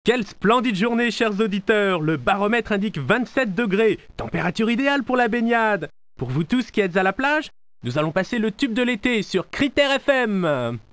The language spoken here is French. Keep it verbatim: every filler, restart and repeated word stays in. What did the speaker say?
Quelle splendide journée, chers auditeurs! Le baromètre indique vingt-sept degrés, température idéale pour la baignade. Pour vous tous qui êtes à la plage, nous allons passer le tube de l'été sur Critère F M.